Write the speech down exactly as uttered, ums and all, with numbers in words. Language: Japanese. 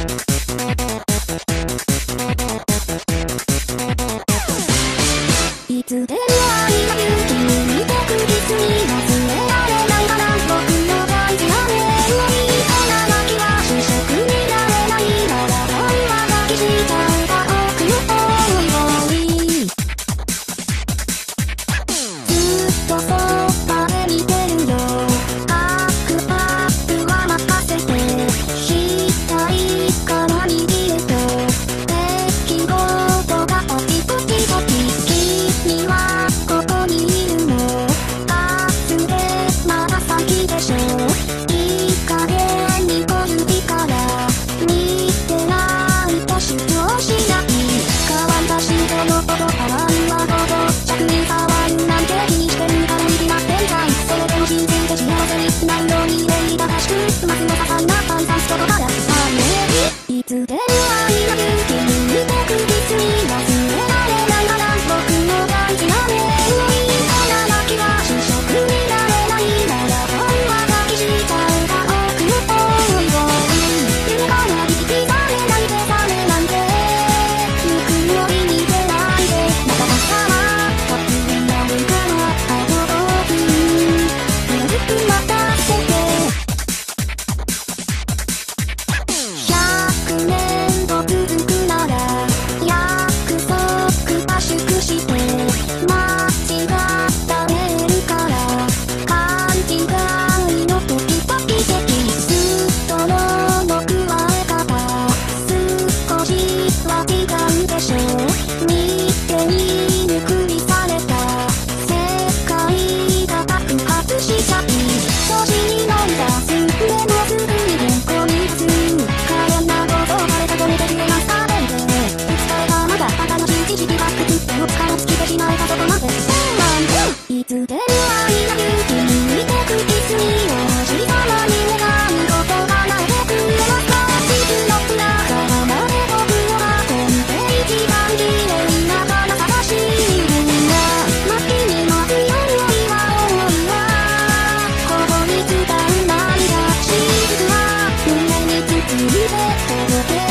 いつでも愛が勇気に似て確実に忘れられないから僕の大事なメモリーこんな泣きは主食になれないまだ本は書きしちゃうが奥の多いようにずっとそばで見てるよバックアップは任せてしたいから右へと出来事がポキポキポキ君はここにいるの忘れまだ先でしょいい加減に小指から見てないと主張しない変わった心臓のこと変わるはほど着に変わるなんて気にしてるからに決まってんかいそれでも信じて幸せになるように礼儀正しくますのささんなパンサスことからいつでも愛が勇気に似て確実に忘れられないから僕の大事なメモリーこんな泣きは主食になれないまだ本は書きしちゃうが奥の多いように夢から引き覚めないで覚めないでぬくもりに出ないでまた朝は突然なるからあと僕よく待たせてひゃくねんと続くなら約束は縮して間違ったメールから勘違いの時々的ずっとの加え方少しは違うでしょ見て見ぬふりされた世界が爆発しちゃい調子に乗り出すでもすぐに原稿に出す可憐なことをされたとめてくれますかね伝えたまだ新しい知識発掘手を使い尽きてしまえたそこまでいつでも愛が勇気に似て確実に王子様に願うこと叶えてくれますか地図の裏側まで僕を運んで一番綺麗な花探しいるんだ巻きに巻くよりは思いはここに伝う涙雫は胸に包んで届け